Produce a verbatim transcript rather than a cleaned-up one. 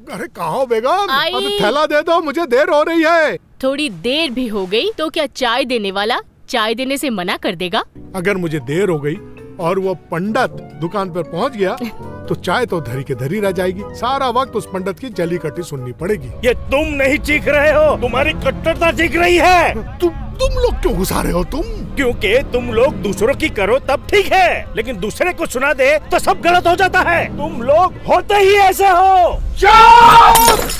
अरे कहाँ हो बेगम? आई। अबे थैला दे दो, मुझे देर हो रही है। थोड़ी देर भी हो गई तो क्या चाय देने वाला चाय देने से मना कर देगा? अगर मुझे देर हो गई और वो पंडित दुकान पर पहुंच गया तो चाय तो धरी के धरी रह जाएगी। सारा वक्त उस पंडित की जली कटी सुननी पड़ेगी। ये तुम नहीं चीख रहे हो, तुम्हारी कट्टरता चीख रही है। तुम तुम लोग क्यों घुसा रहे हो? तुम क्योंकि तुम लोग दूसरों की करो तब ठीक है, लेकिन दूसरे को सुना दे तो सब गलत हो जाता है। तुम लोग होते ही ऐसे हो।